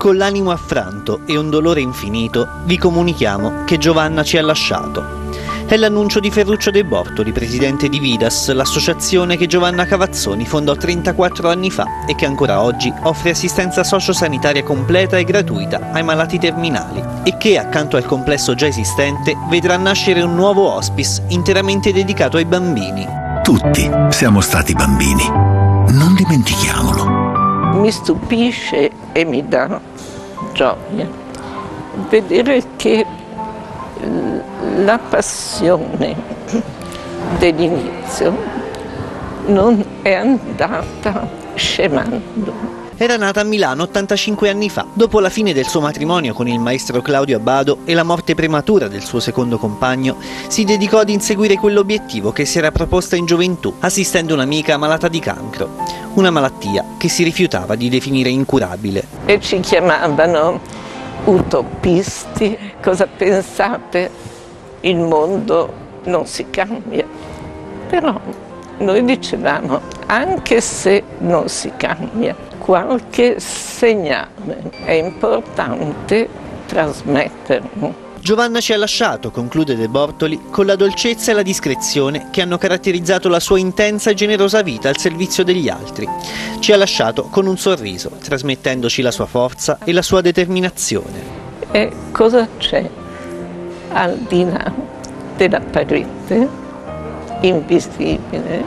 Con l'animo affranto e un dolore infinito vi comunichiamo che Giovanna ci ha lasciato. È l'annuncio di Ferruccio De Bortoli, presidente di Vidas, l'associazione che Giovanna Cavazzoni fondò 34 anni fa e che ancora oggi offre assistenza sociosanitaria completa e gratuita ai malati terminali e che, accanto al complesso già esistente, vedrà nascere un nuovo hospice interamente dedicato ai bambini. Tutti siamo stati bambini, non dimentichiamolo. Mi stupisce e mi dà gioia vedere che la passione dell'inizio non è andata scemando. Era nata a Milano 85 anni fa, dopo la fine del suo matrimonio con il maestro Claudio Abbado e la morte prematura del suo secondo compagno, si dedicò ad inseguire quell'obiettivo che si era proposta in gioventù, assistendo un'amica malata di cancro, una malattia che si rifiutava di definire incurabile. E ci chiamavano utopisti. Cosa pensate? Il mondo non si cambia. Però noi dicevamo, anche se non si cambia, qualche segnale è importante trasmetterlo. Giovanna ci ha lasciato, conclude De Bortoli, con la dolcezza e la discrezione che hanno caratterizzato la sua intensa e generosa vita al servizio degli altri. Ci ha lasciato con un sorriso, trasmettendoci la sua forza e la sua determinazione. E cosa c'è al di là della parete invisibile?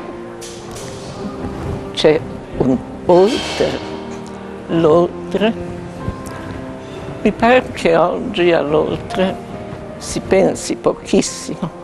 C'è un oltre, l'oltre. Mi pare che oggi all'oltre si pensi pochissimo.